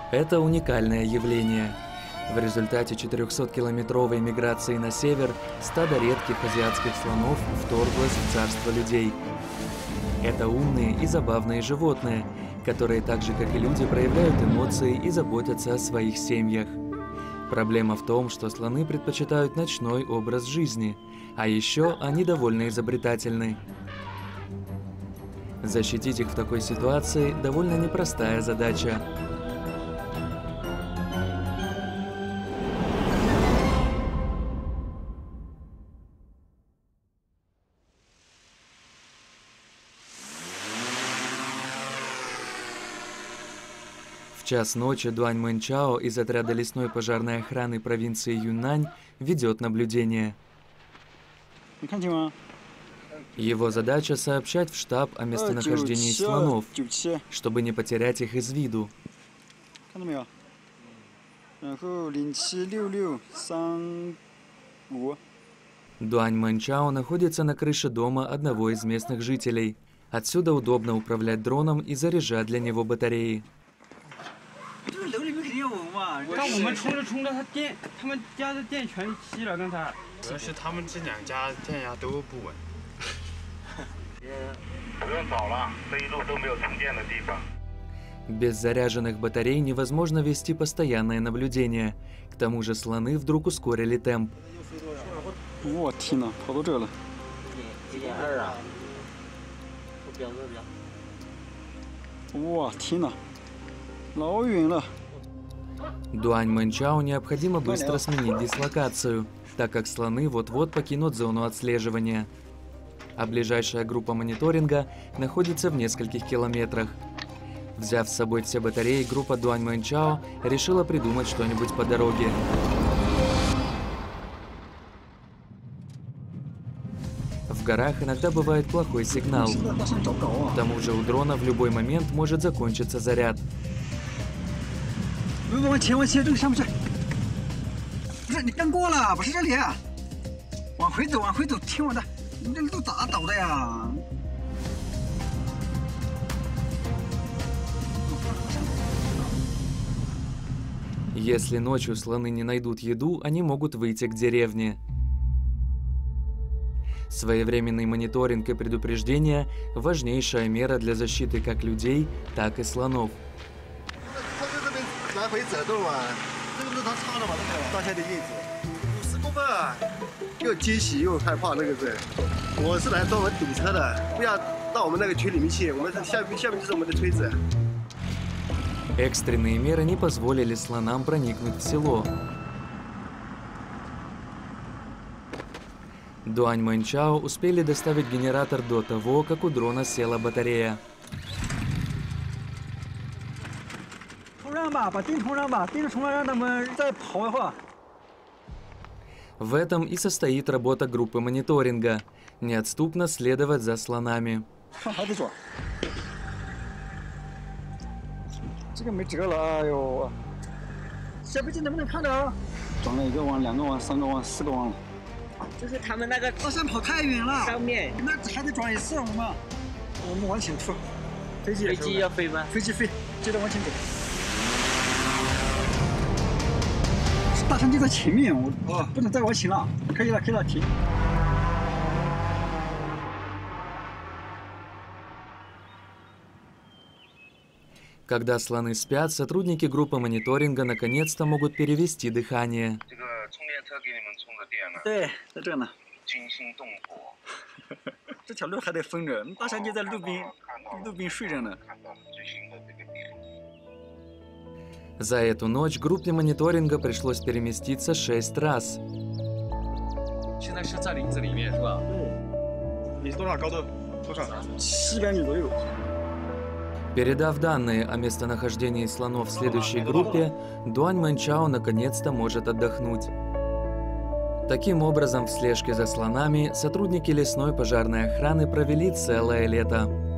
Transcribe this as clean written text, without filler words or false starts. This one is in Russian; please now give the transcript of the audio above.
Это уникальное явление. В результате 400-километровой миграции на север стадо редких азиатских слонов вторглось в царство людей. Это умные и забавные животные, которые так же, как и люди, проявляют эмоции и заботятся о своих семьях. Проблема в том, что слоны предпочитают ночной образ жизни, а еще они довольно изобретательны. Защитить их в такой ситуации довольно непростая задача. В час ночи Дуань Мэнчао из отряда лесной пожарной охраны провинции Юннань ведет наблюдение. Его задача — сообщать в штаб о местонахождении слонов, чтобы не потерять их из виду. Дуань Мэнчао находится на крыше дома одного из местных жителей. Отсюда удобно управлять дроном и заряжать для него батареи. Без заряженных батарей невозможно вести постоянное наблюдение. К тому же слоны вдруг ускорили темп. Дуань Мэнчао необходимо быстро сменить дислокацию, так как слоны вот-вот покинут зону отслеживания. А ближайшая группа мониторинга находится в нескольких километрах. Взяв с собой все батареи, группа Дуань Мэнчао решила придумать что-нибудь по дороге. В горах иногда бывает плохой сигнал. К тому же у дрона в любой момент может закончиться заряд. Если ночью слоны не найдут еду, они могут выйти к деревне. Своевременный мониторинг и предупреждение – важнейшая мера для защиты как людей, так и слонов. Экстренные меры не позволили слонам проникнуть в село. Дуань Мэнчао успели доставить генератор до того, как у дрона села батарея. В этом и состоит работа группы мониторинга – неотступно следовать за слонами. Когда слоны спят, сотрудники группы мониторинга наконец-то могут перевести дыхание. За эту ночь группе мониторинга пришлось переместиться 6 раз. Передав данные о местонахождении слонов следующей группе, Дуань Мэнчао наконец-то может отдохнуть. Таким образом, в слежке за слонами сотрудники лесной пожарной охраны провели целое лето.